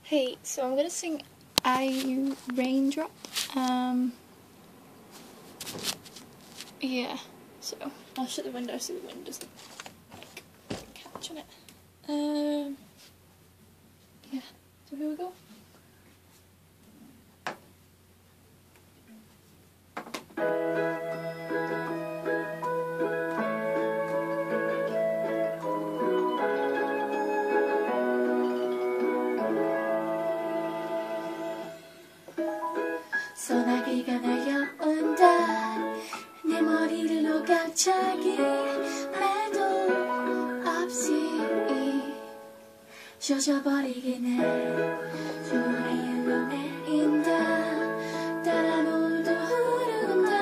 Hey, so I'm gonna sing IU Raindrop. Yeah, so I'll shut the window so the wind doesn't catch on it. Yeah, so here we go. 소나기가 날려온다 내 머리를 노각차기 말도 없이 젖어버리긴 해 조명으로 내린다 따라 물도 흐른다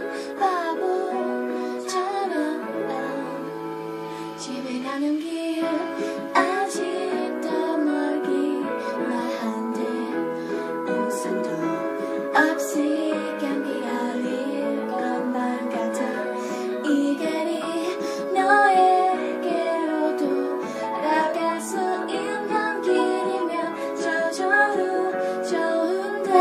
바보처럼 집에 가는 길 아직도 멀기만 한데 우산도 없이 감기 걸릴 것만 같아 이 길이 너에게로 돌아갈 수 있는 길이면 저절로 좋은데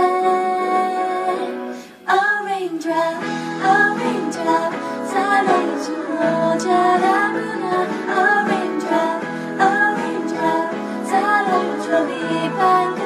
Oh raindrop 사랑이 좀 모자라구나 Oh raindrop 사랑이 좀 이반